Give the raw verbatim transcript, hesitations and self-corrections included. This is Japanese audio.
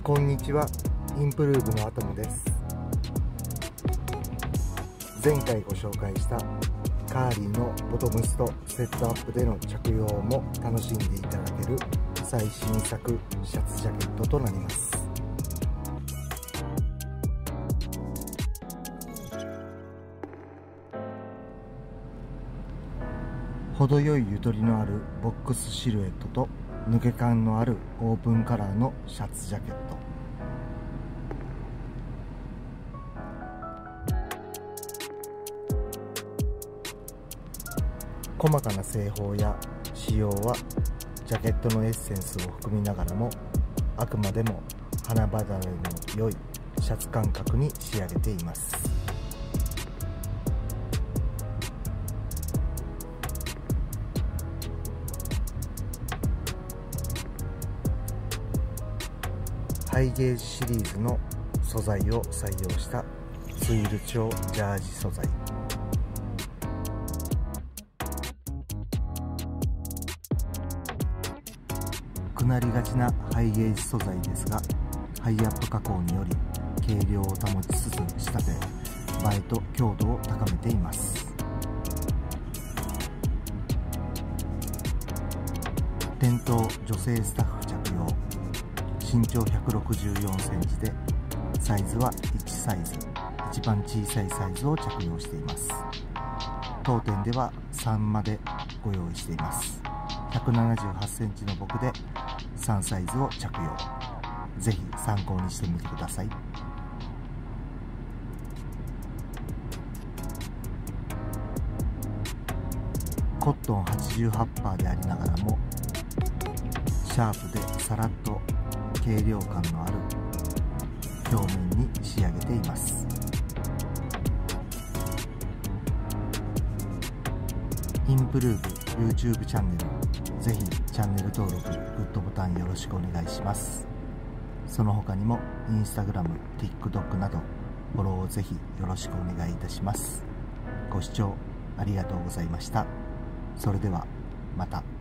こんにちは、インプルーブのアトムです。前回ご紹介したカーリーのボトムスとセットアップでの着用も楽しんでいただける最新作シャツジャケットとなります。程よいゆとりのあるボックスシルエットと抜け感のあるオープンカラーのシャツジャケット。細かな製法や仕様はジャケットのエッセンスを含みながらも、あくまでも花離れの良いシャツ感覚に仕上げています。ハイゲージシリーズの素材を採用したツイル調ジャージ素材。くなりがちなハイゲージ素材ですが、ハイアップ加工により軽量を保ちつつ仕立て、映えと強度を高めています。店頭女性スタッフ着用、身長ひゃくろくじゅうよんセンチで、サイズはいちサイズ、一番小さいサイズを着用しています。当店ではさんまでご用意しています。ひゃくななじゅうはちセンチの僕でさんサイズを着用。ぜひ参考にしてみてください。コットン はちじゅうはちパーセント でありながらも、シャープでさらっと軽量感のある表面に仕上げています。インプルーブ YouTube チャンネル、ぜひチャンネル登録、グッドボタンよろしくお願いします。その他にも Instagram、TikTok などフォローをぜひよろしくお願いいたします。ご視聴ありがとうございました。それではまた。